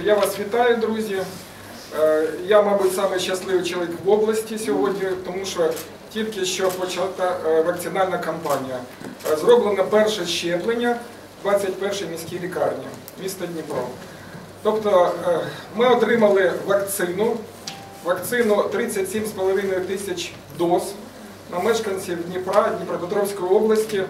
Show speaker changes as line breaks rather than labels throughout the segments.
Я вас вітаю, друзі. Я, мабуть, самий щасливий чоловік в області сьогодні, тому що тільки що почата вакцинальна кампанія. Зроблено перше щеплення в 21-й міській лікарні міста Дніпро. Тобто ми отримали вакцину 37,5 тисяч доз на мешканців Дніпра, Дніпропетровської області.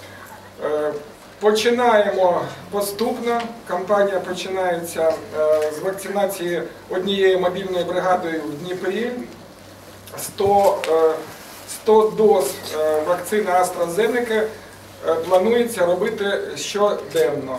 Починаємо поступно. Кампанія починається з вакцинації однією мобільною бригадою в Дніпрі. 100 доз вакцини AstraZeneca планується робити щоденно.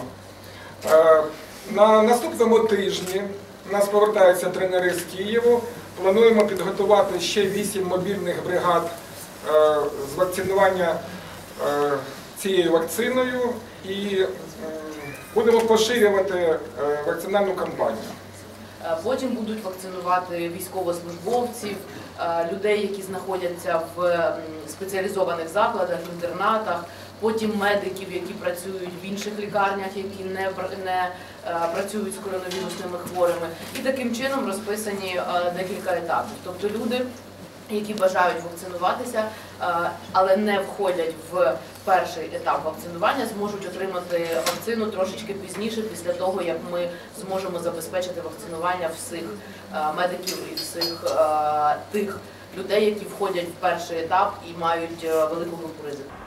На наступному тижні у нас повертаються тренери з Києва. Плануємо підготувати ще 8 мобільних бригад з вакцинування цією вакциною і будемо поширювати вакцинальну кампанію.
Потім будуть вакцинувати військовослужбовців, людей, які знаходяться в спеціалізованих закладах, інтернатах, потім медиків, які працюють в інших лікарнях, які не працюють з коронавірусними хворими. І таким чином розписані декілька етапів. Тобто люди, які бажають вакцинуватися, але не входять в перший етап вакцинування, зможуть отримати вакцину трошечки пізніше, після того, як ми зможемо забезпечити вакцинування всіх медиків і всіх тих людей, які входять в перший етап і мають велику групу ризику.